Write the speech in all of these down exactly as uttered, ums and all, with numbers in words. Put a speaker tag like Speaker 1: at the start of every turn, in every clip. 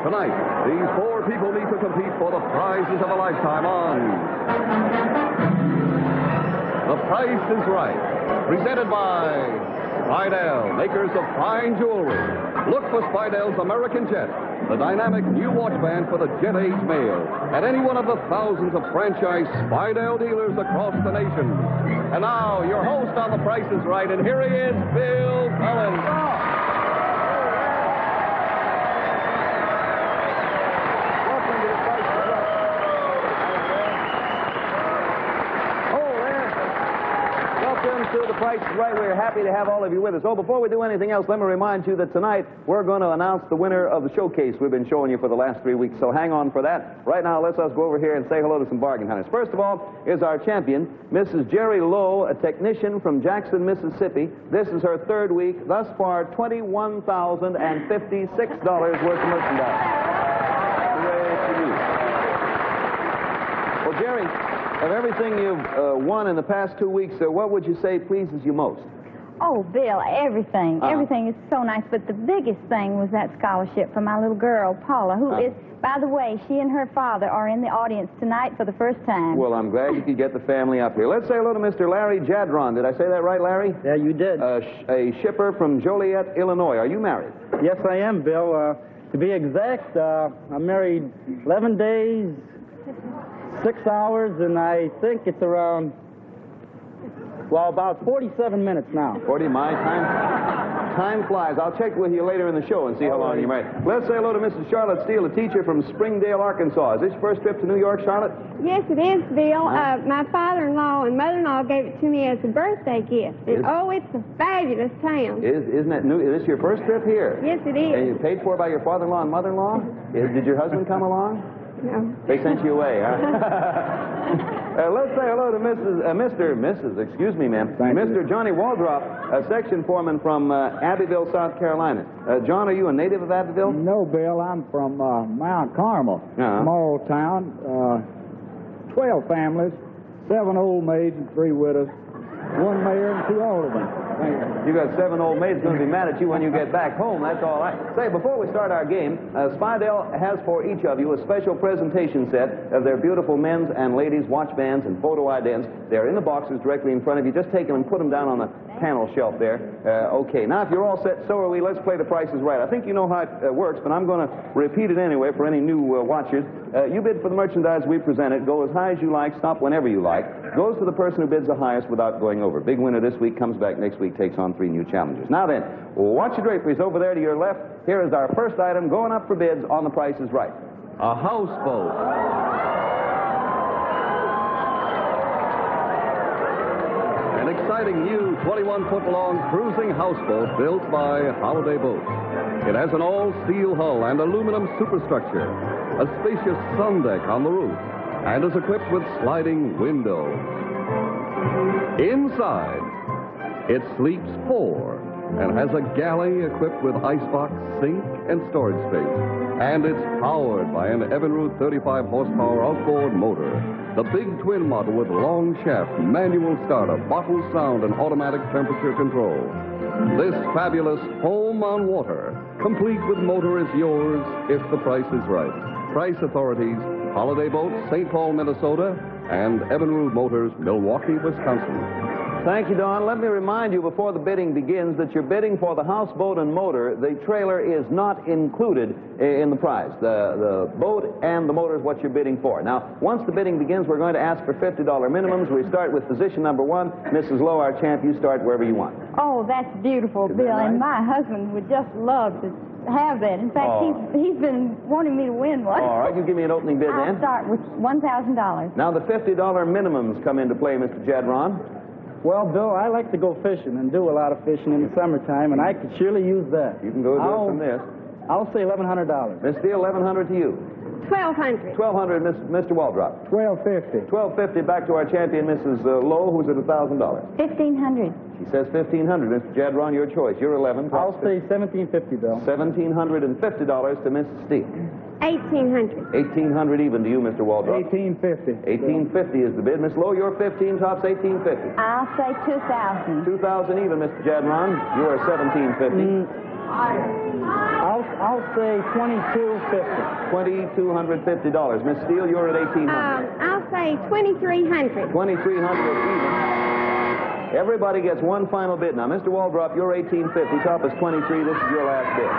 Speaker 1: Tonight, these four people meet to compete for the prizes of a lifetime on The Price is Right. Presented by Spidell, makers of fine jewelry. Look for Spidell's American Jet, the dynamic new watch band for the jet age male, at any one of the thousands of franchise Spidell dealers across the nation. And now, your host on The Price is Right, and here he is, Bill Cullen.
Speaker 2: To The Price is Right. We're happy to have all of you with us. Oh, before we do anything else, let me remind you that tonight we're going to announce the winner of the showcase we've been showing you for the last three weeks, so hang on for that. Right now, let's us go over here and say hello to some bargain hunters. First of all is our champion, Missus Jerry Lowe, a technician from Jackson, Mississippi. This is her third week. Thus far, twenty-one thousand fifty-six dollars worth of merchandise. Hooray to you. Well, Jerry, of everything you've uh, won in the past two weeks, uh, what would you say pleases you most?
Speaker 3: Oh, Bill, everything.
Speaker 2: Uh-huh.
Speaker 3: Everything is so nice. But the biggest thing was that scholarship for my little girl, Paula, who
Speaker 2: uh-huh.
Speaker 3: is, by the way, she and her father are in the audience tonight for the first time.
Speaker 2: Well, I'm glad you could get the family up here. Let's say hello to Mister Larry Jadron. Did I say that right, Larry?
Speaker 4: Yeah, you did.
Speaker 2: Uh, sh a shipper from Joliet, Illinois. Are you married?
Speaker 4: Yes, I am, Bill. Uh, to be exact, uh, I'm married eleven days, six hours, and I think it's around, well, about forty-seven minutes now.
Speaker 2: forty, my time. Time flies. I'll check with you later in the show and see how long you're married. Let's say hello to Missus Charlotte Steele, a teacher from Springdale, Arkansas. Is this your first trip to New York, Charlotte?
Speaker 5: Yes, it is, Bill. Uh, my father-in-law and mother-in-law gave it to me as a birthday gift. And,
Speaker 2: Is-
Speaker 5: oh, it's a fabulous town.
Speaker 2: Is, isn't that new? Is this your first trip here?
Speaker 5: Yes, it is.
Speaker 2: And you paid for by your father-in-law and mother-in-law? Is- Did your husband come along?
Speaker 5: No.
Speaker 2: They sent you away, huh? uh, let's say hello to Missus Uh, Mister Missus Excuse me, ma'am.
Speaker 4: Thank
Speaker 2: Mister
Speaker 4: you.
Speaker 2: Johnny Waldrop, a section foreman from uh, Abbeville, South Carolina. Uh, John, are you a native of Abbeville?
Speaker 6: No, Bill, I'm from uh, Mount Carmel,
Speaker 2: Uh-huh.
Speaker 6: small town, uh, twelve families, seven old maids and three widows, one mayor and two aldermen. Thank you.
Speaker 2: You got seven old maids going to be mad at you when you get back home. That's all right. Say, before we start our game, uh, Spidell has for each of you a special presentation set of their beautiful men's and ladies' watch bands and photo idents. They're in the boxes directly in front of you. Just take them and put them down on the panel shelf there. Uh, okay, now if you're all set, so are we. Let's play The Price is Right. I think you know how it uh, works, but I'm going to repeat it anyway for any new uh, watchers. Uh, you bid for the merchandise we presented. Go as high as you like. Stop whenever you like. Goes to the person who bids the highest without going over. Big winner this week comes back next week, takes on three new challenges. Now then, watch your draperies over there to your left. Here is our first item going up for bids on The Price is Right.
Speaker 1: A houseboat. An exciting new twenty-one foot long cruising houseboat built by Holiday Boats. It has an all-steel hull and aluminum superstructure, a spacious sun deck on the roof, and is equipped with sliding windows. Inside, it sleeps four and has a galley equipped with icebox, sink, and storage space. And it's powered by an Evinrude thirty-five horsepower outboard motor, the big twin model with long shaft, manual startup, bottle sound, and automatic temperature control. This fabulous home on water, complete with motor, is yours if the price is right. Price authorities, Holiday Boats, Saint Paul, Minnesota, and Evinrude Motors, Milwaukee, Wisconsin.
Speaker 2: Thank you, Don. Let me remind you before the bidding begins that you're bidding for the houseboat and motor. The trailer is not included in the price. The, the boat and the motor is what you're bidding for. Now, once the bidding begins, we're going to ask for fifty dollar minimums. We start with position number one. Missus Lowe, our champ, you start wherever you want.
Speaker 3: Oh, that's beautiful,
Speaker 2: Isn't
Speaker 3: Bill.
Speaker 2: that
Speaker 3: And
Speaker 2: nice?
Speaker 3: my husband would just love to have that. In fact,
Speaker 2: Oh.
Speaker 3: he's, he's been wanting me to win one.
Speaker 2: All right, you give me an opening bid
Speaker 3: I'll
Speaker 2: then.
Speaker 3: start with one thousand dollars.
Speaker 2: Now, the fifty dollar minimums come into play, Mister Jadron.
Speaker 4: Well, Bill, I like to go fishing and do a lot of fishing in the summertime, and I could surely use that.
Speaker 2: You can go do it
Speaker 4: I'll-
Speaker 2: from this.
Speaker 4: I'll say eleven hundred dollars.
Speaker 2: Miss Steele, eleven hundred to you.
Speaker 5: Twelve hundred.
Speaker 2: twelve hundred, Miss, Mister Waldrop.
Speaker 6: Twelve fifty.
Speaker 2: twelve fifty back to our champion, Missus Uh, Lowe, who's at one thousand dollars.
Speaker 3: Fifteen hundred.
Speaker 2: She says fifteen hundred. Mister Jadron, your choice. You're eleven.
Speaker 4: I'll say seventeen fifty, Bill.
Speaker 2: seventeen hundred fifty dollars to Missus Steele.
Speaker 5: Eighteen hundred.
Speaker 2: eighteen hundred even to you, Mister Waldrop.
Speaker 6: Eighteen fifty.
Speaker 2: eighteen fifty is the bid. Miss Lowe, your fifteen tops eighteen fifty.
Speaker 3: I'll say two thousand.
Speaker 2: two thousand even, Mister Jadron. You are seventeen fifty.
Speaker 4: Mm, I'll, I'll say twenty-two fifty.
Speaker 2: twenty-two hundred fifty dollars. Miss Steele, you're at eighteen hundred.
Speaker 5: Um, I'll say twenty-three hundred.
Speaker 2: twenty-three hundred even. Everybody gets one final bid. Now, Mister Waldrop, you're eighteen fifty. Top is twenty-three. This is your last bid.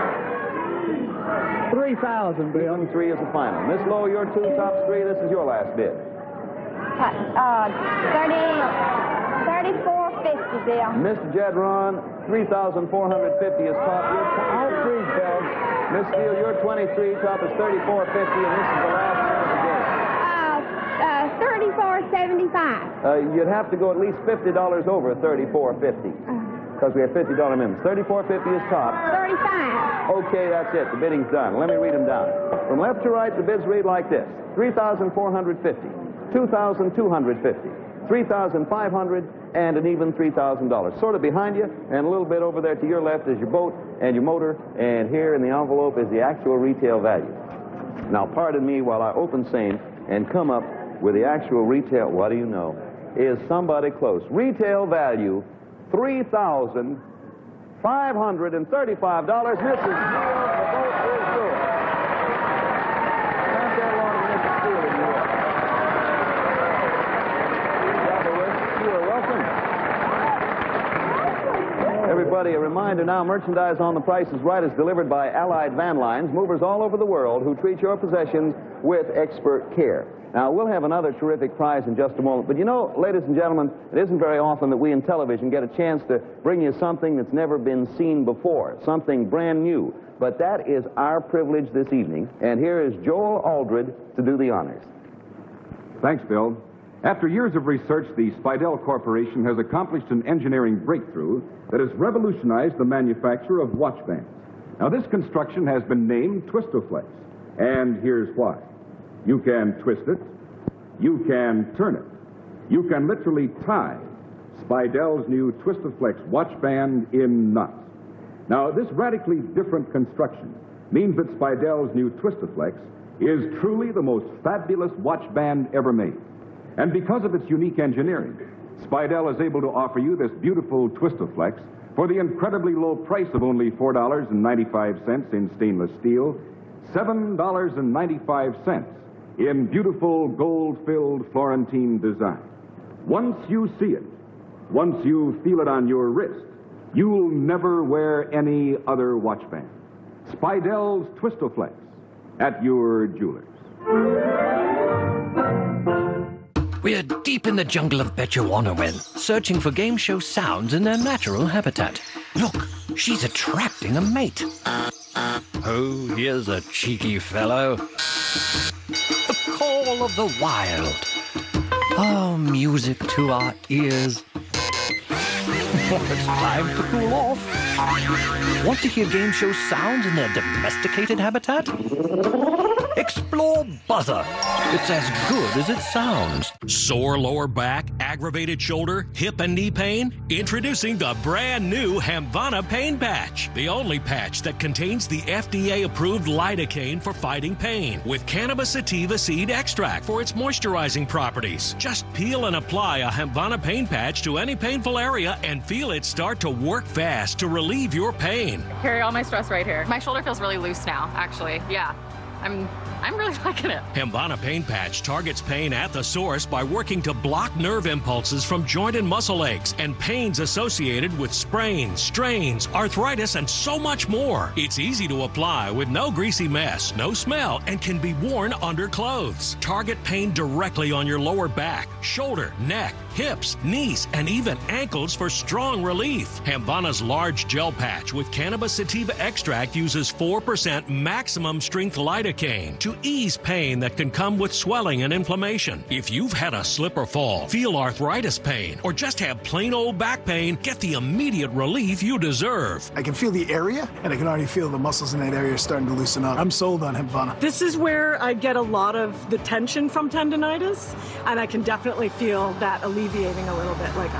Speaker 6: three thousand, Bill.
Speaker 2: three is the final. Miss Lowe, your two, tops three. This is your last bid.
Speaker 3: Uh, thirty, thirty-four fifty, Bill.
Speaker 2: Mister Jadron, three thousand four hundred fifty is top.
Speaker 4: I'll freeze, Bill.
Speaker 2: Miss Steele, you're twenty-three. Top is thirty-four fifty, and this is the last one of the game.
Speaker 5: Uh, uh, thirty-four seventy-five.
Speaker 2: Uh, you'd have to go at least fifty dollars over thirty-four fifty. Because we have fifty dollar minimums. thirty-four fifty is top.
Speaker 5: thirty-five.
Speaker 2: Okay, that's it. The bidding's done. Let me read them down. From left to right, the bids read like this. three thousand four hundred fifty, two thousand two hundred fifty, three thousand five hundred, and an even three thousand dollars. Sort of behind you, and a little bit over there to your left is your boat and your motor, and here in the envelope is the actual retail value. Now, pardon me while I open same and come up with the actual retail. What do you know? Is somebody close? Retail value, three thousand five hundred thirty-five dollars. Missus Steele, the vote is yours. Not that long to Missus Steele in New York. You are welcome. Everybody, a reminder now, merchandise on The Price is Right is delivered by Allied Van Lines, movers all over the world who treat your possessions with expert care. Now, we'll have another terrific prize in just a moment. But you know, ladies and gentlemen, it isn't very often that we in television get a chance to bring you something that's never been seen before, something brand new. But that is our privilege this evening. And here is Joel Aldred to do the honors.
Speaker 7: Thanks, Bill. After years of research, the Spidell Corporation has accomplished an engineering breakthrough that has revolutionized the manufacture of watch bands. Now, this construction has been named Twistoflex. And here's why. You can twist it. You can turn it. You can literally tie Spidell's new Twistoflex watch band in knots. Now, this radically different construction means that Spidell's new Twistoflex is truly the most fabulous watch band ever made. And because of its unique engineering, Spidell is able to offer you this beautiful Twistoflex for the incredibly low price of only four dollars and ninety-five cents in stainless steel, seven dollars and ninety-five cents in beautiful gold-filled Florentine design. Once you see it, once you feel it on your wrist, you'll never wear any other watch band. Spidell's Twistoflex at your jeweler's.
Speaker 8: We're deep in the jungle of Bechuanawen, searching for game show sounds in their natural habitat. Look, she's attracting a mate. Oh, here's a cheeky fellow. The call of the wild. Oh, music to our ears. It's time to cool off. Want to hear game show sounds in their domesticated habitat? Explore Buzzer. It's as good as it sounds.
Speaker 9: Sore lower back, aggravated shoulder, hip and knee pain? Introducing the brand new Hemvana Pain Patch. The only patch that contains the F D A-approved lidocaine for fighting pain with cannabis sativa seed extract for its moisturizing properties. Just peel and apply a Hemvana Pain Patch to any painful area and feel it start to work fast to relieve your pain.
Speaker 10: Carry all my stress right here. My shoulder feels really loose now, actually. Yeah. I'm I'm really liking it.
Speaker 9: Hemvana Pain Patch targets pain at the source by working to block nerve impulses from joint and muscle aches and pains associated with sprains, strains, arthritis, and so much more. It's easy to apply with no greasy mess, no smell, and can be worn under clothes. Target pain directly on your lower back, shoulder, neck, hips, knees, and even ankles for strong relief. Hemvana's large gel patch with cannabis sativa extract uses four percent maximum strength lidocaine to ease pain that can come with swelling and inflammation. If you've had a slip or fall, feel arthritis pain, or just have plain old back pain, get the immediate relief you deserve.
Speaker 11: I can feel the area, and I can already feel the muscles in that area starting to loosen up. I'm sold on Hemvana.
Speaker 12: This is where I get a lot of the tension from tendonitis, and I can definitely feel that alleviating a little bit, like a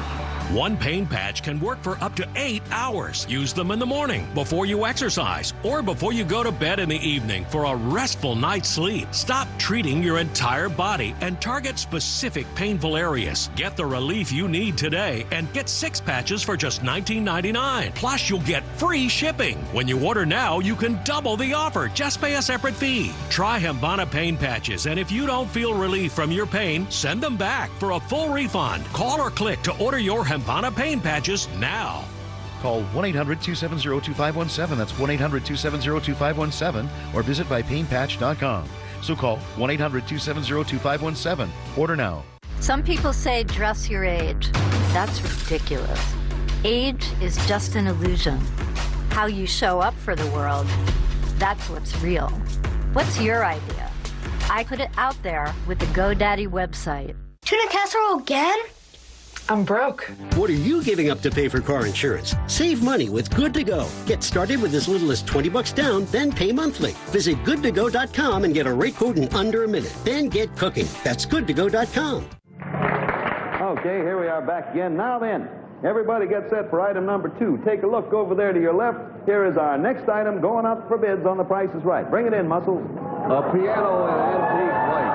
Speaker 9: One pain patch can work for up to eight hours. Use them in the morning, before you exercise, or before you go to bed in the evening for a restful night's sleep. Stop treating your entire body and target specific painful areas. Get the relief you need today and get six patches for just nineteen ninety-nine. Plus, you'll get free shipping. When you order now, you can double the offer. Just pay a separate fee. Try Hembana pain patches, and if you don't feel relief from your pain, send them back for a full refund. Call or click to order your Hembana pain patches now.
Speaker 13: Call one eight hundred, two seven zero, two five one seven. That's one eight hundred, two seven zero, two five one seven. Or visit by pain patch dot com. So call one eight hundred, two seven zero, two five one seven. Order now.
Speaker 14: Some people say dress your age. That's ridiculous. Age is just an illusion. How you show up for the world, that's what's real. What's your idea? I put it out there with the GoDaddy website.
Speaker 15: Tuna casserole again?
Speaker 16: I'm broke.
Speaker 17: What are you giving up to pay for car insurance? Save money with Good to Go. Get started with as little as twenty bucks down, then pay monthly. Visit good to go dot com and get a rate quote in under a minute. Then get cooking. That's good to go dot com.
Speaker 2: Okay, here we are back again. Now then, everybody get set for item number two. Take a look over there to your left. Here is our next item going up for bids on The Price is Right. Bring it in, Muscles.
Speaker 1: A piano in antique white.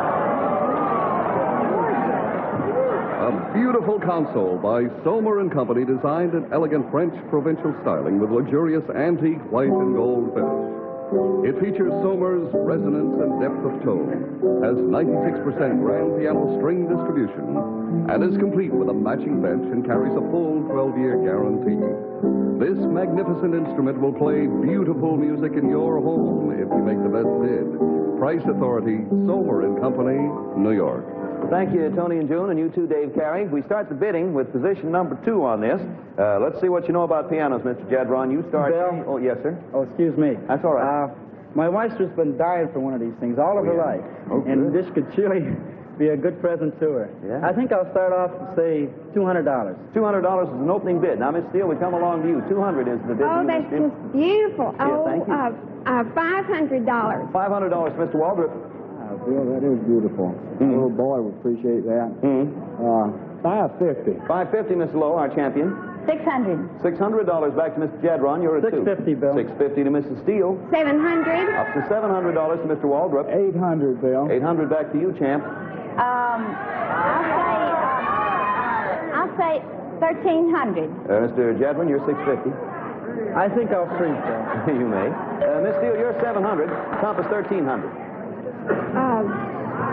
Speaker 1: A beautiful console by Somer and Company, designed in elegant French provincial styling with luxurious antique white and gold finish. It features Somer's resonance and depth of tone, has ninety-six percent grand piano string distribution, and is complete with a matching bench and carries a full twelve-year guarantee. This magnificent instrument will play beautiful music in your home if you make the best bid. Price Authority, Somer and Company, New York.
Speaker 2: Thank you, Tony and June, and you too, Dave Carey. We start the bidding with position number two on this. Uh, let's see what you know about pianos, Mister Jadron. You start.
Speaker 4: Bill?
Speaker 2: Oh, yes, sir.
Speaker 4: Oh, excuse me.
Speaker 2: That's all right.
Speaker 4: Uh, my wife's just been dying for one of these things all of her
Speaker 2: yeah.
Speaker 4: life.
Speaker 2: Oh,
Speaker 4: and
Speaker 2: good.
Speaker 4: this could surely be a good present to her.
Speaker 2: Yeah.
Speaker 4: I think I'll start off and say two hundred dollars.
Speaker 2: two hundred dollars is an opening bid. Now, Miss Steele, we come along to you. two hundred dollars is the bid.
Speaker 5: Oh,
Speaker 2: to you,
Speaker 5: that's
Speaker 2: Miss Steele.
Speaker 5: just beautiful.
Speaker 2: Yeah,
Speaker 5: oh,
Speaker 2: thank you.
Speaker 5: Uh, uh, five hundred dollars.
Speaker 2: five hundred dollars, Mister Waldrop.
Speaker 6: Bill, that is beautiful.
Speaker 2: Mm.
Speaker 6: A little boy would appreciate that.
Speaker 2: Mm.
Speaker 6: Uh, five fifty.
Speaker 2: five fifty, Miss Lowe, our champion.
Speaker 3: Six hundred.
Speaker 2: six hundred dollars back to Mister Jadron. You're at
Speaker 4: Six
Speaker 2: two.
Speaker 4: fifty, Bill.
Speaker 2: six fifty to Missus Steele.
Speaker 5: Seven hundred.
Speaker 2: Up to seven hundred dollars to Mister Waldrop.
Speaker 6: Eight hundred, Bill.
Speaker 2: eight hundred back to you, champ.
Speaker 3: Um, I'll say, uh, I'll say thirteen hundred.
Speaker 2: Uh, Mister Jadron, you're six fifty.
Speaker 4: I think I'll freeze, Bill.
Speaker 2: You may. Uh, Miss Steele, you're seven hundred. Top is thirteen hundred.
Speaker 5: Um,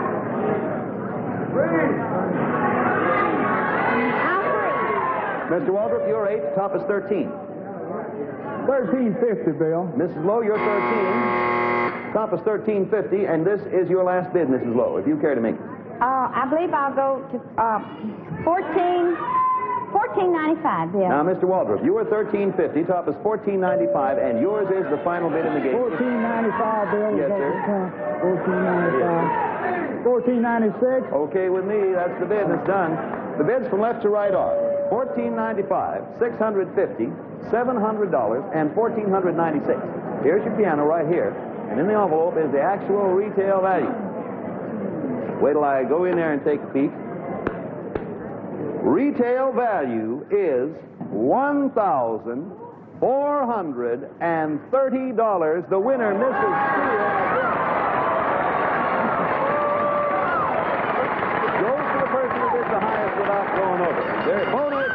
Speaker 2: Mister Waldrop, you're eight. Top is thirteen.
Speaker 6: Thirteen fifty, Bill.
Speaker 2: Missus Lowe, you're thirteen. Top is thirteen fifty, and this is your last bid, Missus Lowe, if you care to make it.
Speaker 3: Uh, I believe I'll go to uh, fourteen, fourteen ninety-five, Bill.
Speaker 2: Now, Mister Waldrop, you were thirteen fifty. Top is fourteen ninety-five, and yours is the final bid in the game.
Speaker 6: Fourteen ninety-five, Bill.
Speaker 2: Yes, sir.
Speaker 6: Fourteen ninety-five. Fourteen ninety-six.
Speaker 2: Okay with me. That's the bid, and it's done. The bids from left to right are fourteen ninety-five, six hundred fifty, seven hundred dollars, and fourteen ninety-six. Here's your piano right here, and in the envelope is the actual retail value. Wait till I go in there and take a peek. Retail value is one thousand four hundred thirty dollars. The winner, Missus Steele, goes to the person who bids the highest without going over. Their bonus.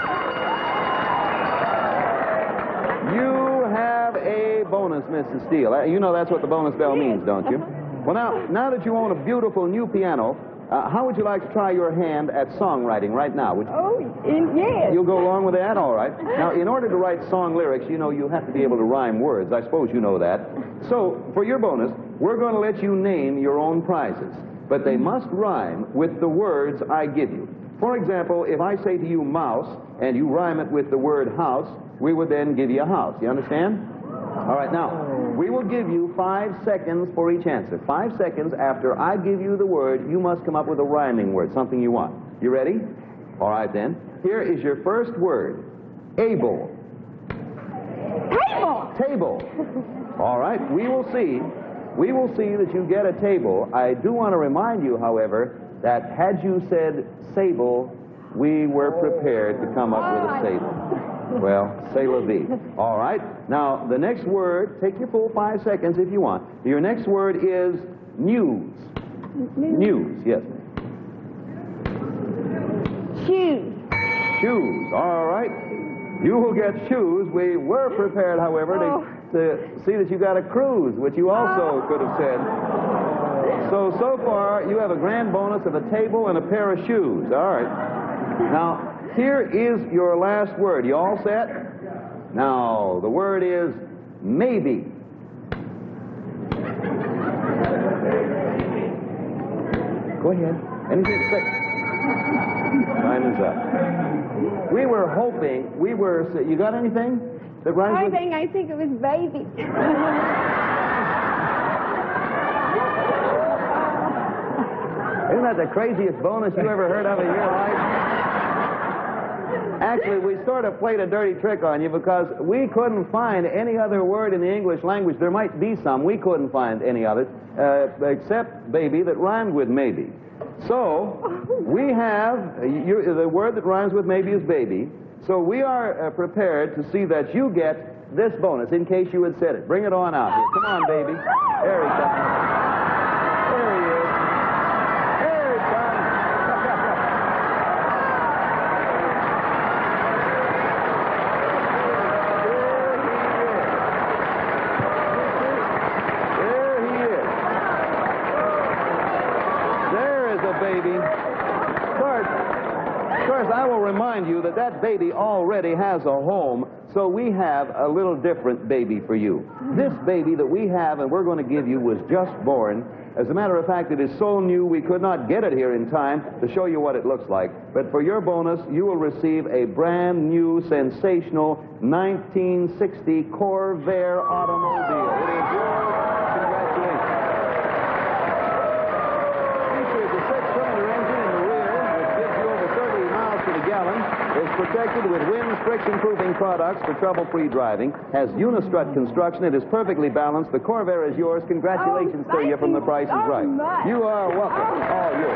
Speaker 2: You have a bonus, Missus Steele. You know that's what the bonus bell means, don't you? Well, now, now that you own a beautiful new piano, uh, how would you like to try your hand at songwriting right now? Would you?
Speaker 5: oh, yes.
Speaker 2: You'll go along with that? All right. Now, in order to write song lyrics, you know, you have to be able to rhyme words. I suppose you know that. So, for your bonus, we're going to let you name your own prizes. But they must rhyme with the words I give you. For example, if I say to you mouse, and you rhyme it with the word house, we would then give you a house. You understand? All right, now, we will give you five seconds for each answer. Five seconds after I give you the word, you must come up with a rhyming word, something you want. You ready? All right, then. Here is your first word. Able.
Speaker 5: Table.
Speaker 2: Table. All right, we will see. We will see that you get a table. I do want to remind you, however, that had you said sable, we were prepared to come up with a say. Well, c'est la vie. All right. Now, the next word, take your full five seconds if you want. Your next word is news. News, news yes.
Speaker 5: Shoes.
Speaker 2: Shoes. All right. You will get shoes. We were prepared, however,
Speaker 5: oh.
Speaker 2: to, to see that you got a cruise, which you also oh. could have said. So, so far, you have a grand bonus of a table and a pair of shoes. All right. Now, here is your last word. You all set? Now, the word is maybe. Go ahead. Anything to say? Time is up. We were hoping, we were, you got anything that rhymes
Speaker 5: I
Speaker 2: with?
Speaker 5: think, I think it was baby.
Speaker 2: Isn't that the craziest bonus you ever heard of in your life? Actually, we sort of played a dirty trick on you because we couldn't find any other word in the English language. There might be some. We couldn't find any of it uh, except baby that rhymed with maybe. So, we have, uh, you, the word that rhymes with maybe is baby. So we are uh, prepared to see that you get this bonus in case you had said it. Bring it on out here. Come on, baby. There he comes. There he is. There he comes. There he is. There is a baby. Of course, of course, I will remind you that that baby already has a home, so we have a little different baby for you. This baby that we have and we're going to give you was just born. As a matter of fact, it is so new we could not get it here in time to show you what it looks like. But for your bonus, you will receive a brand new, sensational nineteen sixty Corvair automobile. It is yours. Congratulations. Features a six-cylinder engine in the rear, which gives you over thirty miles to the gallon. Is protected with wind friction-proofing products for trouble-free driving. Has unistrut construction. It is perfectly balanced. The Corvair is yours. Congratulations
Speaker 5: oh,
Speaker 2: to you from The Price is Right.
Speaker 5: Much.
Speaker 2: You are welcome.
Speaker 5: Oh.
Speaker 2: All yours.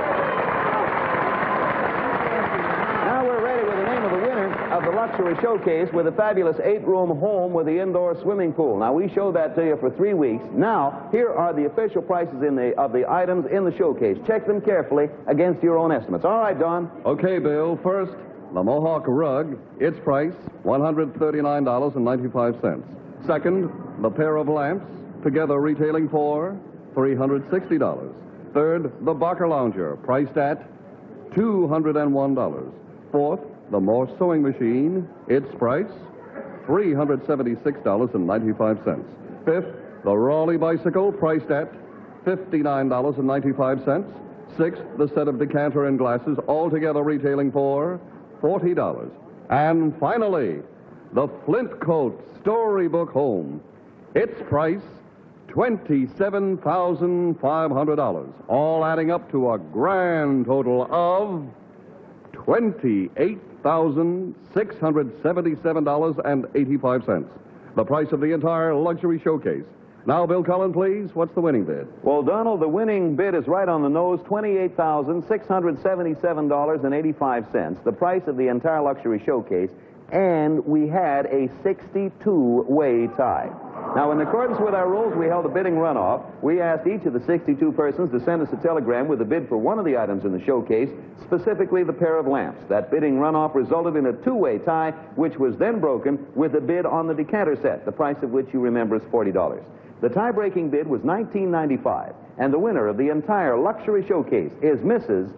Speaker 2: Now we're ready with the name of the winner of the luxury showcase with a fabulous eight-room home with the indoor swimming pool. Now, we showed that to you for three weeks. Now, here are the official prices in the, of the items in the showcase. Check them carefully against your own estimates. All right, Don.
Speaker 1: Okay, Bill. First, the Mohawk rug, its price, one hundred thirty-nine dollars and ninety-five cents. Second, the pair of lamps, together retailing for three hundred sixty dollars. Third, the Barker lounger, priced at two hundred one dollars. Fourth, the Morse sewing machine, its price, three hundred seventy-six dollars and ninety-five cents. Fifth, the Raleigh bicycle, priced at fifty-nine dollars and ninety-five cents. Sixth, the set of decanter and glasses, altogether retailing for forty dollars. And finally, the Flint Coat Storybook Home. Its price, twenty-seven thousand five hundred dollars, all adding up to a grand total of twenty-eight thousand six hundred seventy-seven dollars and eighty-five cents. The price of the entire luxury showcase. Now, Bill Cullen, please, what's the winning bid?
Speaker 2: Well, Donald, the winning bid is right on the nose, twenty-eight thousand six hundred seventy-seven dollars and eighty-five cents, the price of the entire luxury showcase, and we had a sixty-two way tie. Now, in accordance with our rules, we held a bidding runoff. We asked each of the sixty-two persons to send us a telegram with a bid for one of the items in the showcase, specifically the pair of lamps. That bidding runoff resulted in a two-way tie, which was then broken with a bid on the decanter set, the price of which you remember is forty dollars. The tie-breaking bid was nineteen ninety-five, and the winner of the entire luxury showcase is Missus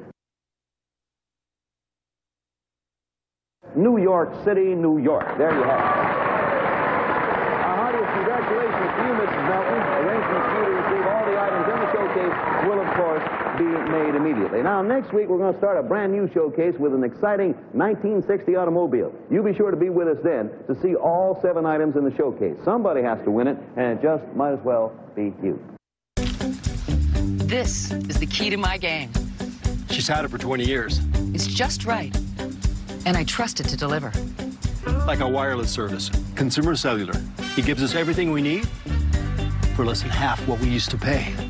Speaker 2: New York City, New York. There you have it. Our heartiest congratulations to you, Missus Melton. Arrangements for you to receive all the items in the showcase will, of course, be made immediately. Now, next week, we're going to start a brand new showcase with an exciting nineteen sixty automobile. You be sure to be with us then to see all seven items in the showcase. Somebody has to win it, and it just might as well be you.
Speaker 15: This is the key to my game.
Speaker 18: She's had it for twenty years.
Speaker 15: It's just right, and I trust it to deliver.
Speaker 18: Like our wireless service, Consumer Cellular. It gives us everything we need for less than half what we used to pay.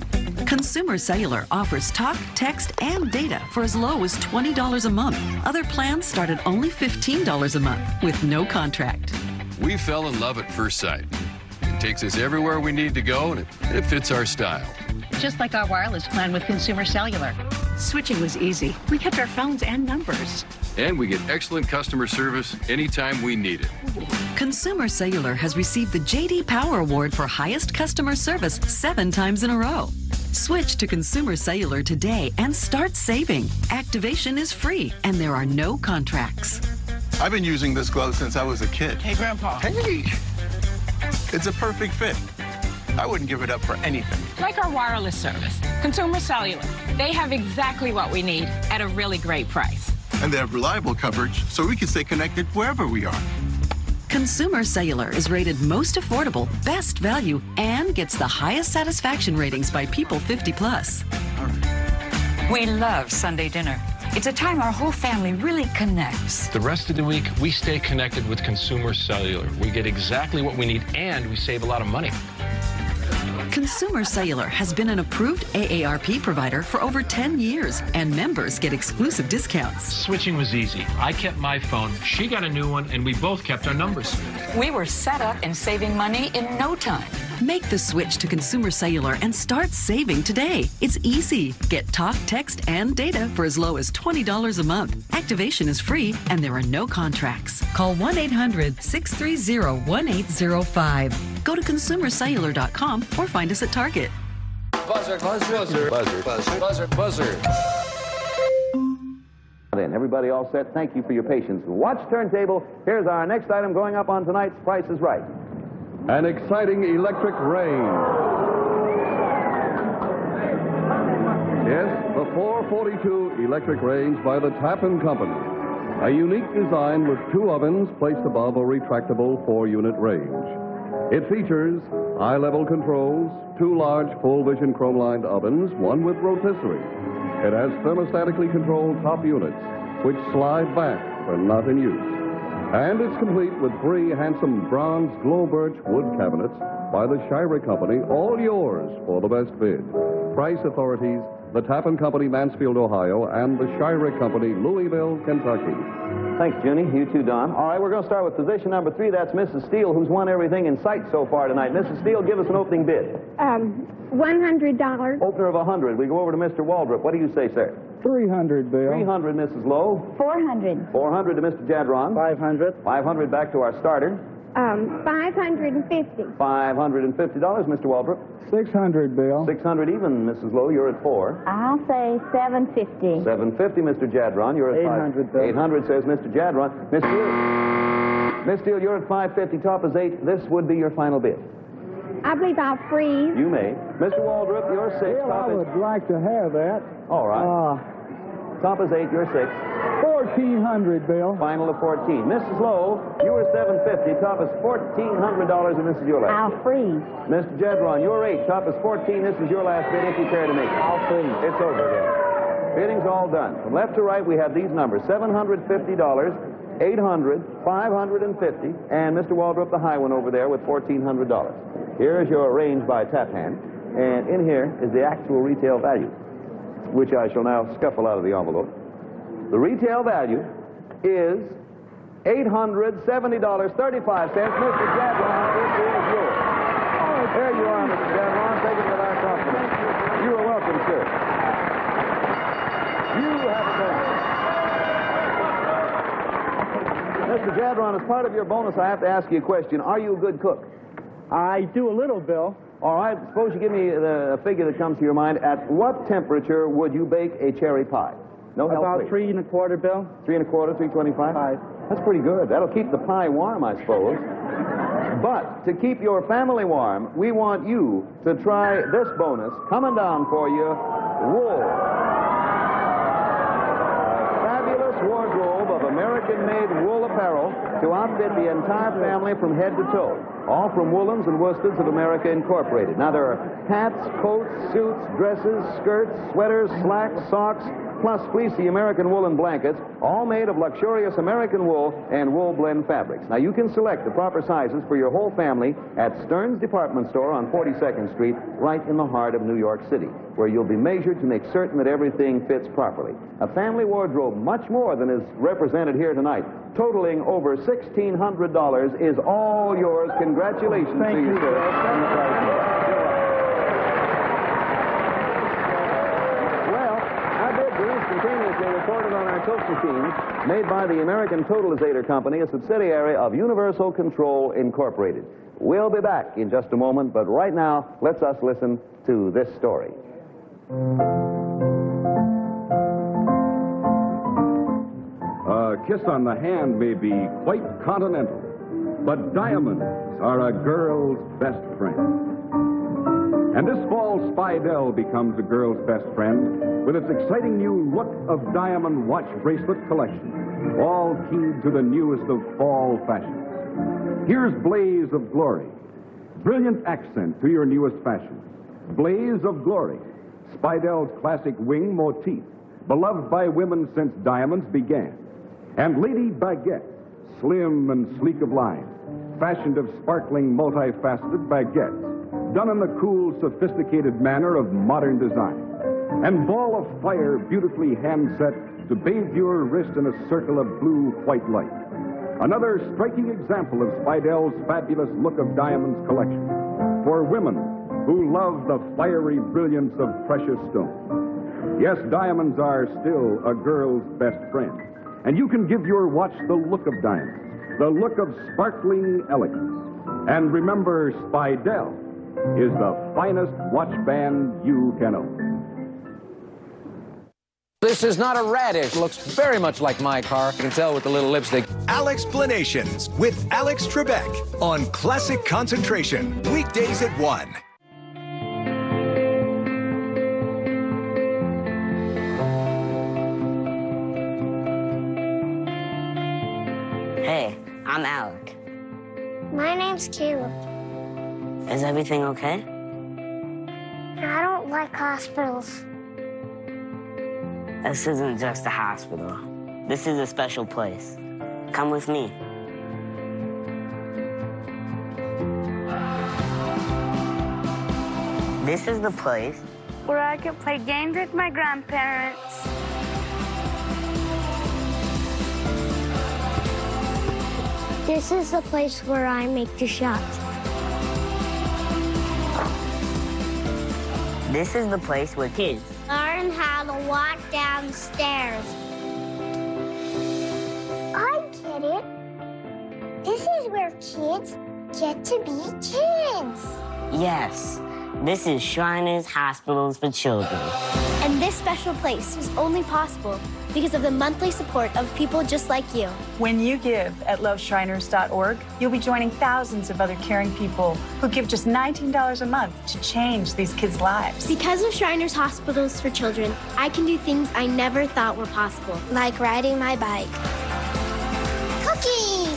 Speaker 19: Consumer Cellular offers talk, text, and data for as low as twenty dollars a month. Other plans start at only fifteen dollars a month with no contract.
Speaker 20: We fell in love at first sight. It takes us everywhere we need to go, and it, it fits our style.
Speaker 21: Just like our wireless plan with Consumer Cellular. Switching was easy. We kept our phones and numbers.
Speaker 20: And we get excellent customer service anytime we need it.
Speaker 19: Consumer Cellular has received the J D Power Award for highest customer service seven times in a row. Switch to Consumer Cellular today and start saving. Activation is free and there are no contracts.
Speaker 22: I've been using this glove since I was a kid.
Speaker 23: Hey, Grandpa.
Speaker 22: Hey! It's a perfect fit. I wouldn't give it up for anything.
Speaker 16: Like our wireless service, Consumer Cellular. They have exactly what we need at a really great price.
Speaker 22: And they have reliable coverage, so we can stay connected wherever we are.
Speaker 19: Consumer Cellular is rated most affordable, best value, and gets the highest satisfaction ratings by people fifty plus.
Speaker 15: We love Sunday dinner. It's a time our whole family really connects.
Speaker 24: The rest of the week, we stay connected with Consumer Cellular. We get exactly what we need, and we save a lot of money.
Speaker 19: Consumer Cellular has been an approved A A R P provider for over ten years, and members get exclusive discounts.
Speaker 24: Switching was easy. I kept my phone, she got a new one, and we both kept our numbers.
Speaker 15: We were set up and saving money in no time.
Speaker 19: Make the switch to Consumer Cellular and start saving today. It's easy. Get talk, text, and data for as low as twenty dollars a month. Activation is free, and there are no contracts. Call one eight hundred, six three zero, one eight zero five. Go to consumer cellular dot com or find us at Target.
Speaker 2: Buzzer, buzzer, buzzer, buzzer, buzzer, buzzer, buzzer. Then, everybody all set? Thank you for your patience. Watch turntable. Here's our next item going up on tonight's Price is Right.
Speaker 1: An exciting electric range. Yes, the four forty-two electric range by the Tappan Company. A unique design with two ovens placed above a retractable four-unit range. It features high-level controls, two large full-vision chrome-lined ovens, one with rotisserie. It has thermostatically controlled top units, which slide back when not in use. And it's complete with three handsome bronze glow birch wood cabinets by the Shira Company, all yours for the best bid. Price authorities, the Tappan Company, Mansfield, Ohio, and the Shira Company, Louisville, Kentucky.
Speaker 2: Thanks, Junie. You too, Don. All right, we're going to start with position number three. That's Missus Steele, who's won everything in sight so far tonight. Missus Steele, give us an opening bid.
Speaker 5: Um, one hundred dollars.
Speaker 2: Opener of one hundred. We go over to Mister Waldrop. What do you say, sir?
Speaker 6: three hundred, Bill.
Speaker 2: three hundred, Missus Lowe.
Speaker 3: four hundred.
Speaker 2: four hundred to Mister Jadron.
Speaker 4: five hundred.
Speaker 2: five hundred back to our starter.
Speaker 5: Um, five hundred fifty.
Speaker 2: five hundred fifty dollars, Mister Waldrop.
Speaker 6: six hundred, Bill.
Speaker 2: six hundred even, Missus Lowe. You're at four.
Speaker 3: I'll say seven fifty.
Speaker 2: seven fifty, Mister Jadron. You're at
Speaker 4: eight hundred,
Speaker 2: five.
Speaker 4: Bill.
Speaker 2: eight hundred, says Mister Jadron. Miss Steele. Miss Steele, you're at five fifty. Top is eight. This would be your final bid.
Speaker 5: I believe I'll freeze.
Speaker 2: You may. Mister Waldrop, you're six.
Speaker 6: Bill,
Speaker 2: Top
Speaker 6: I
Speaker 2: is...
Speaker 6: would like to have that.
Speaker 2: All right.
Speaker 6: Uh,
Speaker 2: Top is eight. You're six.
Speaker 6: fourteen hundred, Bill.
Speaker 2: Final of fourteen. Missus Lowe, you were seven fifty. Top is fourteen hundred dollars, and this is your last.
Speaker 3: I'll freeze.
Speaker 2: Mister Jadron, you're eight. Top is fourteen. This is your last bid if you care to make it.
Speaker 4: I'll freeze.
Speaker 2: It's over then. Bidding's all done. From left to right, we have these numbers: seven hundred fifty dollars, eight hundred dollars, five hundred fifty dollars, and Mister Waldrop, the high one over there, with fourteen hundred dollars. Here's your range by tap hand, and in here is the actual retail value, which I shall now scuffle out of the envelope. The retail value is eight hundred seventy dollars and thirty-five cents. Mister Jadron, this is yours. There you are, Mister Jadron. Take it with our compliments. You are welcome, sir. You have a bonus. Mister Jadron, as part of your bonus, I have to ask you a question. Are you a good cook?
Speaker 4: I do a little, Bill.
Speaker 2: All right. Suppose you give me the, a figure that comes to your mind. At what temperature would you bake a cherry pie? No help,
Speaker 4: About
Speaker 2: please.
Speaker 4: three and a quarter, Bill.
Speaker 2: Three and a quarter, three twenty-five?
Speaker 4: Five.
Speaker 2: That's pretty good. That'll keep the pie warm, I suppose. But to keep your family warm, we want you to try this bonus coming down for you, wool. A fabulous wardrobe of American-made wool apparel to outfit the entire family from head to toe. All from Woolens and Worsteds of America Incorporated. Now, there are hats, coats, suits, dresses, skirts, sweaters, slacks, socks, plus fleecy American woolen blankets, all made of luxurious American wool and wool blend fabrics. Now, you can select the proper sizes for your whole family at Stearns Department Store on forty-second Street, right in the heart of New York City, where you'll be measured to make certain that everything fits properly. A family wardrobe much more than is represented here tonight, totaling over sixteen hundred dollars, is all yours. Congratulations
Speaker 4: Thank
Speaker 2: to you,
Speaker 4: you,
Speaker 2: sir. Well, our bids are instantaneously recorded on our Tote machines, made by the American Totalizator Company, a subsidiary of Universal Control Incorporated. We'll be back in just a moment, but right now, let's us listen to this story.
Speaker 7: A kiss on the hand may be quite continental, but diamonds are a girl's best friend. And this fall, Spidell becomes a girl's best friend with its exciting new Look of Diamond watch bracelet collection, all keyed to the newest of fall fashions. Here's Blaze of Glory, brilliant accent to your newest fashion. Blaze of Glory, Spidell's classic wing motif, beloved by women since diamonds began. And Lady Baguette, slim and sleek of line, fashioned of sparkling, multifaceted baguettes, done in the cool, sophisticated manner of modern design. And Ball of Fire, beautifully hand-set to bathe your wrist in a circle of blue-white light. Another striking example of Spidell's fabulous Look of Diamonds collection for women who love the fiery brilliance of precious stones. Yes, diamonds are still a girl's best friend. And you can give your watch the look of diamonds, the look of sparkling elegance. And remember, Spidell is the finest watch band you can own.
Speaker 8: This is not a radish. Looks very much like my car. You can tell with the little lipstick.
Speaker 10: Alexplanations with Alex Trebek on Classic Concentration. Weekdays at one.
Speaker 23: Hey, I'm Alec.
Speaker 25: My name's Caleb.
Speaker 23: Is everything okay?
Speaker 25: I don't like hospitals.
Speaker 23: This isn't just a hospital. This is a special place. Come with me. This is the place
Speaker 25: where I can play games with my grandparents. This is the place where I make the shots.
Speaker 23: This is the place where kids
Speaker 25: learn how to walk downstairs. I get it. This is where kids get to be kids.
Speaker 23: Yes, this is Shriners Hospitals for Children.
Speaker 25: And this special place is only possible because of the monthly support of people just like you.
Speaker 12: When you give at love shriners dot org, you'll be joining thousands of other caring people who give just nineteen dollars a month to change these kids' lives.
Speaker 25: Because of Shriners Hospitals for Children, I can do things I never thought were possible, like riding my bike. Cookies!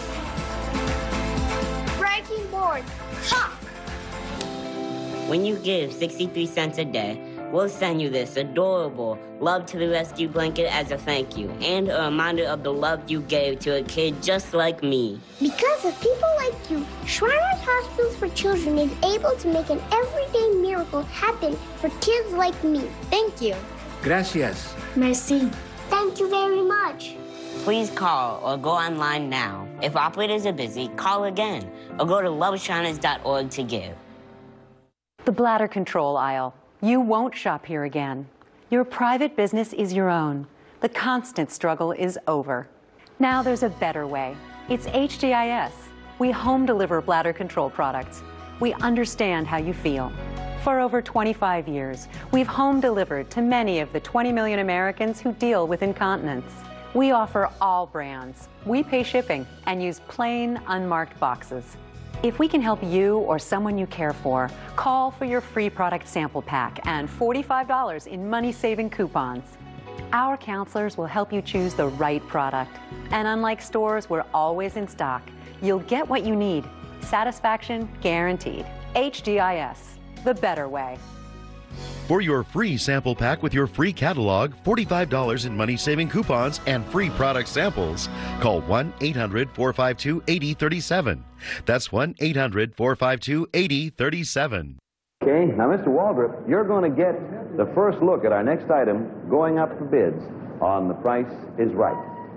Speaker 25: Breaking board. Ha!
Speaker 23: When you give sixty-three cents a day, we'll send you this adorable Love to the Rescue blanket as a thank you and a reminder of the love you gave to a kid just like me.
Speaker 25: Because of people like you, Shriners Hospitals for Children is able to make an everyday miracle happen for kids like me. Thank you.
Speaker 8: Gracias.
Speaker 25: Merci. Thank you very much.
Speaker 23: Please call or go online now. If operators are busy, call again or go to love shriners dot org to give.
Speaker 26: The bladder control aisle. You won't shop here again. Your private business is your own. The constant struggle is over. Now there's a better way. It's H D I S. We home deliver bladder control products. We understand how you feel. For over twenty-five years, we've home delivered to many of the twenty million Americans who deal with incontinence. We offer all brands. We pay shipping and use plain, unmarked boxes. If we can help you or someone you care for, call for your free product sample pack and forty-five dollars in money-saving coupons. Our counselors will help you choose the right product. And unlike stores, we're always in stock. You'll get what you need. Satisfaction guaranteed. H D I S, the better way.
Speaker 9: For your free sample pack with your free catalog, forty-five dollars in money-saving coupons, and free product samples, call one eight hundred, four five two, eight zero three seven. That's one eight hundred, four five two, eight zero three seven.
Speaker 2: Okay, now, Mister Waldrop, you're going to get the first look at our next item going up for bids on The Price is Right.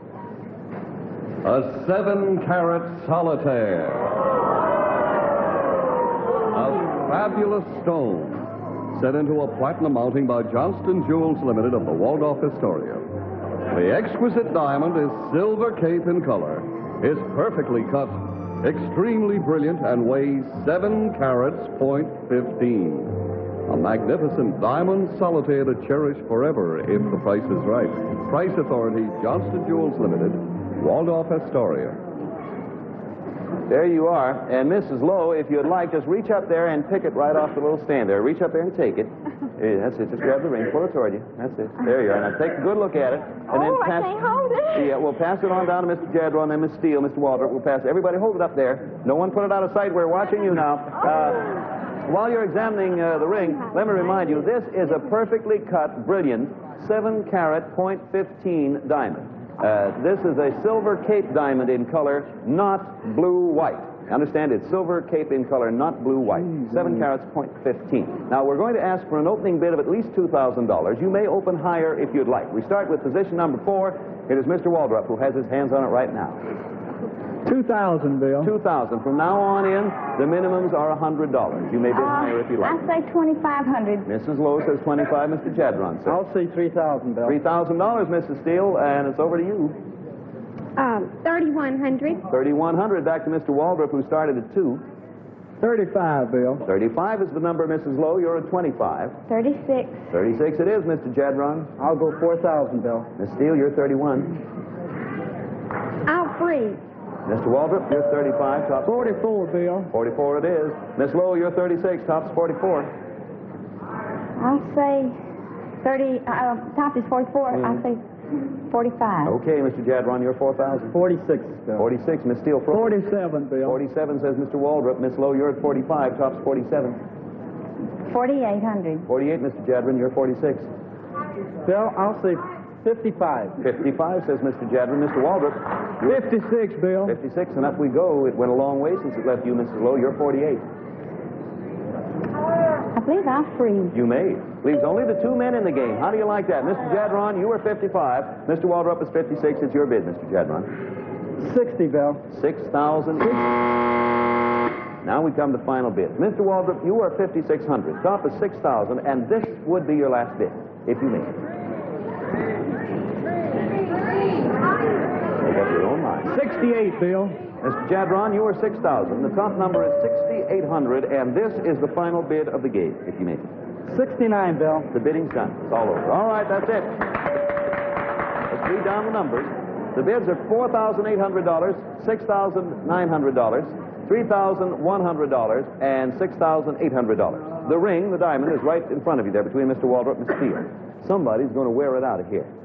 Speaker 1: A seven-carat solitaire. A fabulous stone set into a platinum mounting by Johnston Jewels Limited of the Waldorf Astoria. The exquisite diamond is silver cape in color, is perfectly cut, extremely brilliant, and weighs seven carats, point fifteen. A magnificent diamond solitaire to cherish forever if the price is right. Price Authority, Johnston Jewels Limited, Waldorf Astoria.
Speaker 2: There you are. And Missus Lowe, if you'd like, just reach up there and pick it right off the little stand there. Reach up there and take it. Yeah, that's it. Just grab the ring, pull it toward you. That's it. There you are. Now take a good look at it. And
Speaker 3: oh,
Speaker 2: then pass,
Speaker 3: I can't hold it.
Speaker 2: Yeah, we'll pass it on down to Mister Jadron, then Miss Steele, Mister Waldrop. We'll pass it. Everybody hold it up there. No one put it out of sight. We're watching you now. Uh, while you're examining uh, the ring, let me remind you, this is a perfectly cut, brilliant, seven-carat, point fifteen diamond. Uh, this is a silver cape diamond in color, not blue-white. Understand, it's silver cape in color, not blue-white. Seven carats, point fifteen. Now, we're going to ask for an opening bid of at least two thousand dollars. You may open higher if you'd like. We start with position number four. It is Mister Waldrop who has his hands on it right now.
Speaker 6: two thousand dollars, Bill.
Speaker 2: two thousand dollars. From now on in, the minimums are one hundred dollars. You may bid
Speaker 3: Uh,
Speaker 2: higher if you like.
Speaker 3: I say twenty-five hundred.
Speaker 2: Missus Lowe says twenty-five. Mister Jadron says.
Speaker 4: I'll say three thousand dollars, Bill.
Speaker 2: three thousand dollars, Missus Steele, and it's over to you.
Speaker 5: Um, thirty-one hundred.
Speaker 2: thirty-one hundred. Back to Mister Waldrop, who started at two.
Speaker 6: thirty-five, Bill.
Speaker 2: thirty-five is the number, Missus Lowe. You're at twenty-five.
Speaker 3: thirty-six.
Speaker 2: thirty-six it is, Mister Jadron.
Speaker 4: I'll go four thousand dollars, Bill.
Speaker 2: Miss Steele, you're thirty-one.
Speaker 5: I'll freeze.
Speaker 2: Mister Waldrop, you're thirty-five. Tops
Speaker 6: forty-four, Bill.
Speaker 2: forty-four it is. Miss Lowe, you're thirty-six. Tops forty-four.
Speaker 3: I'll say thirty. Uh, top is forty-four.
Speaker 2: Mm.
Speaker 3: I'll say forty-five.
Speaker 2: Okay, Mister Jadron, you're four thousand.
Speaker 4: forty-six, Bill.
Speaker 2: forty-six, Miss Steele.
Speaker 6: forty-seven, Bill.
Speaker 2: forty-seven says Mister Waldrop. Miss Lowe, you're at forty-five. Tops forty-seven.
Speaker 3: forty-eight hundred.
Speaker 2: forty-eight, Mister Jadron, you're forty-six.
Speaker 4: Bill, I'll say fifty-five.
Speaker 2: fifty-five says Mister Jadron. Mister Waldrop.
Speaker 6: fifty-six, Bill.
Speaker 2: fifty-six, and up we go. It went a long way since it left you, Missus Lowe. You're forty-eight.
Speaker 3: I believe I'll freeze.
Speaker 2: You may. Leaves only the two men in the game. How do you like that? Mister Jadron, you were fifty-five. Mister Waldrop is fifty-six. It's your bid, Mister Jadron.
Speaker 4: sixty, Bill.
Speaker 2: six thousand. Now we come to final bid. Mister Waldrop, you are fifty-six hundred. Top is six thousand, and this would be your last bid, if you may. Make up your own mind.
Speaker 6: sixty-eight, Bill.
Speaker 2: Mister Jadron, you are six thousand. The top number is sixty-eight hundred, and this is the final bid of the game, if you may.
Speaker 4: sixty-nine, Bill.
Speaker 2: The bidding's done. It's all over. All right, that's it. Let's read down the numbers. The bids are four thousand eight hundred dollars, six thousand nine hundred dollars, three thousand one hundred dollars, and six thousand eight hundred dollars. The ring, the diamond, is right in front of you there between Mister Waldrop and Miss Steele. Somebody's going to wear it out of here.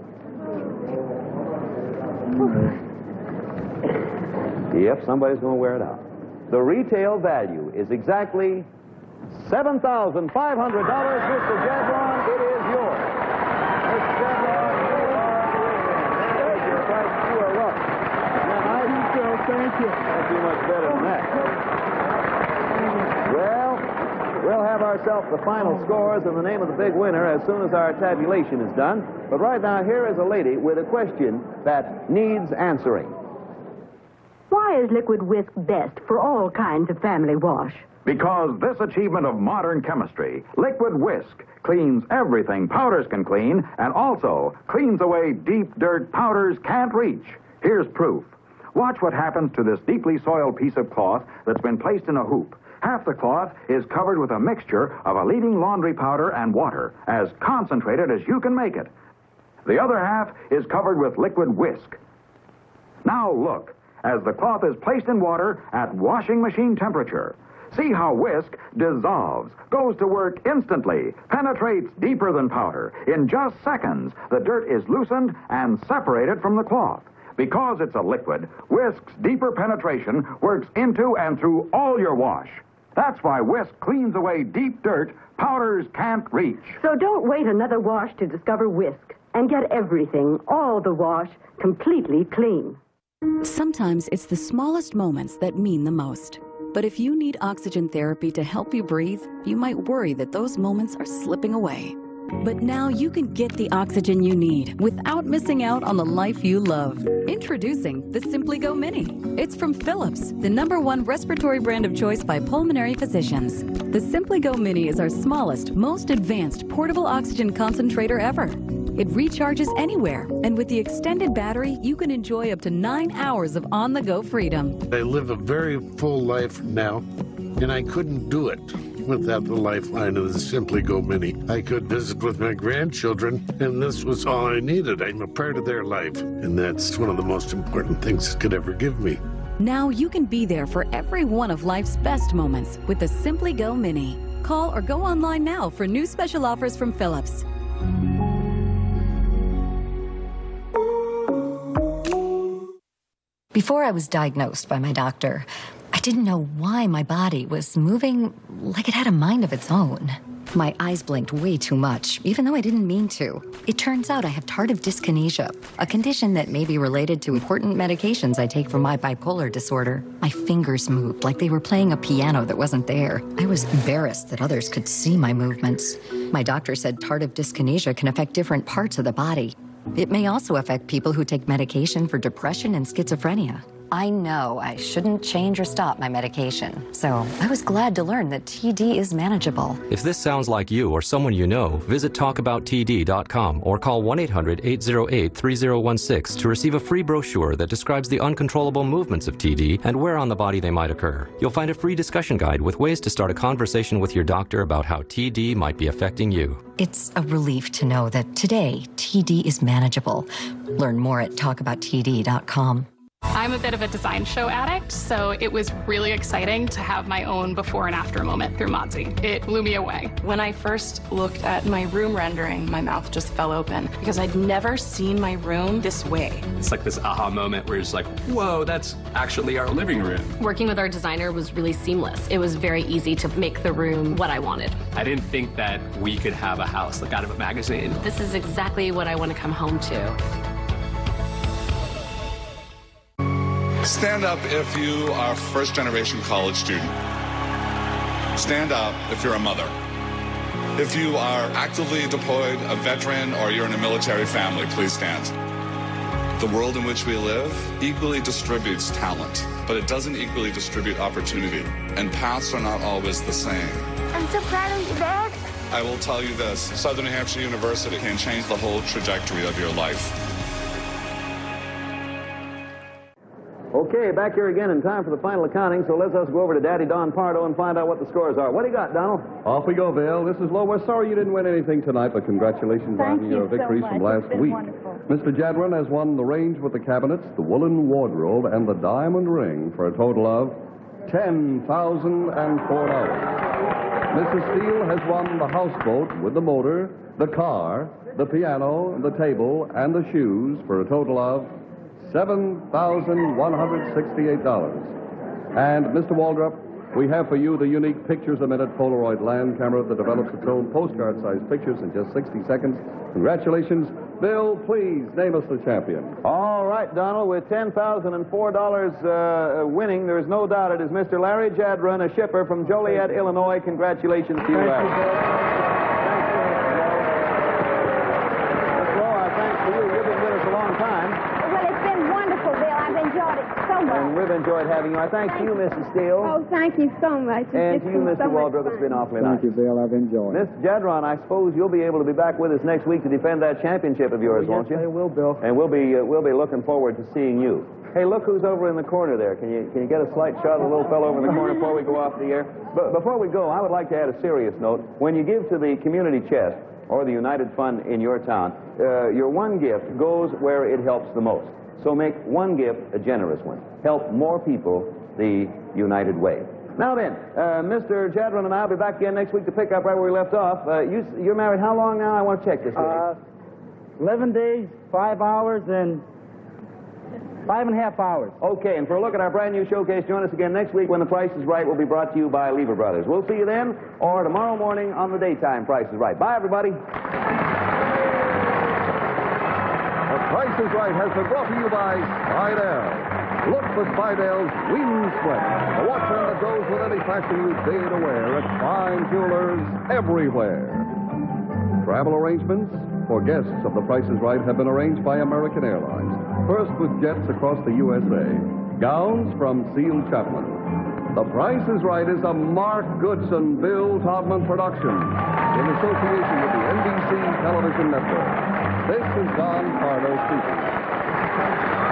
Speaker 2: Yep, somebody's going to wear it out. The retail value is exactly seven thousand five hundred dollars. Mister Jadron, it is yours. Mister Jadron, you are the winner. There's your price. You are welcome. Now, I so thank you. Can't do much better than that. Well, we'll have ourselves the final scores and the name of the big winner as soon as our tabulation is done. But right now, here is a lady with a question that needs answering.
Speaker 11: Why is liquid whisk best for all kinds of family wash?
Speaker 13: Because this achievement of modern chemistry, liquid whisk, cleans everything powders can clean and also cleans away deep dirt powders can't reach. Here's proof. Watch what happens to this deeply soiled piece of cloth that's been placed in a hoop. Half the cloth is covered with a mixture of a leading laundry powder and water, as concentrated as you can make it. The other half is covered with liquid whisk. Now look, as the cloth is placed in water at washing machine temperature. See how whisk dissolves, goes to work instantly, penetrates deeper than powder. In just seconds, the dirt is loosened and separated from the cloth. Because it's a liquid, whisk's deeper penetration works into and through all your wash. That's why Whisk cleans away deep dirt powders can't reach.
Speaker 11: So don't wait another wash to discover Whisk and get everything, all the wash, completely clean.
Speaker 14: Sometimes it's the smallest moments that mean the most. But if you need oxygen therapy to help you breathe, you might worry that those moments are slipping away. But now you can get the oxygen you need without missing out on the life you love. Introducing the Simply Go Mini. It's from Philips, the number one respiratory brand of choice by pulmonary physicians. The Simply Go Mini is our smallest, most advanced portable oxygen concentrator ever. It recharges anywhere, and with the extended battery, you can enjoy up to nine hours of on-the-go freedom.
Speaker 16: I live a very full life now, and I couldn't do it without the lifeline of the Simply Go Mini. I could visit with my grandchildren, and this was all I needed. I'm a part of their life, and that's one of the most important things it could ever give me.
Speaker 14: Now you can be there for every one of life's best moments with the Simply Go Mini. Call or go online now for new special offers from Philips.
Speaker 17: Before I was diagnosed by my doctor, I didn't know why my body was moving like it had a mind of its own. My eyes blinked way too much, even though I didn't mean to. It turns out I have tardive dyskinesia, a condition that may be related to important medications I take for my bipolar disorder. My fingers moved like they were playing a piano that wasn't there. I was embarrassed that others could see my movements. My doctor said tardive dyskinesia can affect different parts of the body. It may also affect people who take medication for depression and schizophrenia. I know I shouldn't change or stop my medication, so I was glad to learn that T D is manageable.
Speaker 18: If this sounds like you or someone you know, visit talk about T D dot com or call one eight hundred, eight oh eight, three oh one six to receive a free brochure that describes the uncontrollable movements of T D and where on the body they might occur. You'll find a free discussion guide with ways to start a conversation with your doctor about how T D might be affecting you.
Speaker 17: It's a relief to know that today T D is manageable. Learn more at talk about T D dot com.
Speaker 18: I'm a bit of a design show addict, so it was really exciting to have my own before and after moment through Modsy. It blew me away.
Speaker 19: When I first looked at my room rendering, my mouth just fell open because I'd never seen my room this way.
Speaker 20: It's like this aha moment where it's like, whoa, that's actually our living room.
Speaker 21: Working with our designer was really seamless. It was very easy to make the room what I wanted.
Speaker 20: I didn't think that we could have a house like out of a magazine.
Speaker 21: This is exactly what I want to come home to.
Speaker 27: Stand up if you are a first-generation college student. Stand up if you're a mother. If you are actively deployed, a veteran, or you're in a military family, please stand. The world in which we live equally distributes talent, but it doesn't equally distribute opportunity, and paths are not always the same.
Speaker 25: I'm so proud of you, Dad.
Speaker 27: I will tell you this, Southern New Hampshire University can change the whole trajectory of your life.
Speaker 2: Okay, back here again in time for the final accounting, so let's us go over to Daddy Don Pardo and find out what the scores are. What do you got, Donald?
Speaker 1: Off we go, Bill. This is Lo. We're sorry you didn't win anything tonight, but congratulations
Speaker 3: Thank
Speaker 1: on
Speaker 3: you
Speaker 1: your
Speaker 3: so
Speaker 1: victories
Speaker 3: much.
Speaker 1: from last
Speaker 3: It's been
Speaker 1: week.
Speaker 3: wonderful.
Speaker 1: Mister Jadron has won the range with the cabinets, the woolen wardrobe, and the diamond ring for a total of ten thousand four dollars. Missus Steele has won the houseboat with the motor, the car, the piano, the table, and the shoes for a total of seven thousand one hundred sixty-eight dollars. And, Mister Waldrop, we have for you the unique Pictures-a-Minute Polaroid land camera that develops its own postcard-sized pictures in just sixty seconds. Congratulations. Bill, please name us the champion.
Speaker 2: All right, Donald, with ten thousand four dollars uh, winning, there is no doubt it is Mister Larry Jadron, a shipper from Joliet, Illinois. Congratulations to you, Larry. Miss Lowe, our thanks to you. You've been with us a long time.
Speaker 3: Well, it's been wonderful, Bill. I've enjoyed it so much.
Speaker 2: And we've enjoyed having you. I thank you, Missus Steele.
Speaker 5: Oh, thank you so much. It's
Speaker 2: And
Speaker 5: just
Speaker 2: to you,
Speaker 5: been
Speaker 2: Mister
Speaker 5: so much
Speaker 2: Waldrop, it's
Speaker 5: fun.
Speaker 2: been awfully
Speaker 6: Thank
Speaker 2: nice.
Speaker 6: you, Bill. I've enjoyed it.
Speaker 2: Mister Jadron, I suppose you'll be able to be back with us next week to defend that championship of yours,
Speaker 6: Oh,
Speaker 2: won't you?
Speaker 6: yes, I will, Bill.
Speaker 2: And we'll be uh, we'll be looking forward to seeing you. Hey, look who's over in the corner there. Can you can you get a slight shot of the little fellow over in the corner before we go off the air? But before we go, I would like to add a serious note. When you give to the community chest or the United Fund in your town, uh, your one gift goes where it helps the most. So make one gift a generous one. Help more people the United way. Now then, uh, Mister Jadron and I will be back again next week to pick up right where we left off. Uh, you, you're married how long now? I want to check this.
Speaker 4: Uh, eleven days, five hours, and Five and a half hours.
Speaker 2: Okay, and for a look at our brand new showcase, join us again next week when The Price is Right will be brought to you by Lever Brothers. We'll see you then, or tomorrow morning on the daytime Price is Right. Bye, everybody.
Speaker 1: The Price is Right has been brought to you by Spidell. Look for Spidell's Wind Sweat, a watch band that goes with any fashion you dare to wear at fine jewelers everywhere. Travel arrangements for guests of The Price is Right have been arranged by American Airlines. First with jets across the U S A. Gowns from Seal Chapman. The Price is Right is a Mark Goodson, Bill Todman production in association with the N B C Television Network. This is Don Carter speaking.